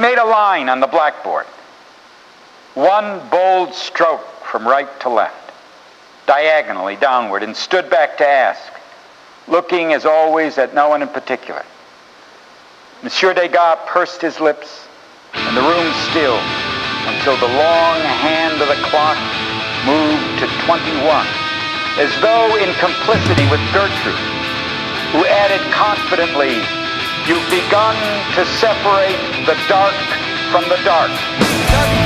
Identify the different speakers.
Speaker 1: made a line on the blackboard. One bold stroke from right to left, diagonally downward, and stood back to ask, looking as always at no one in particular. Monsieur Degas pursed his lips, and the room stilled until the long hand of the clock moved to 21, as though in complicity with Gertrude, who added confidently, "You've begun to separate the dark from the dark."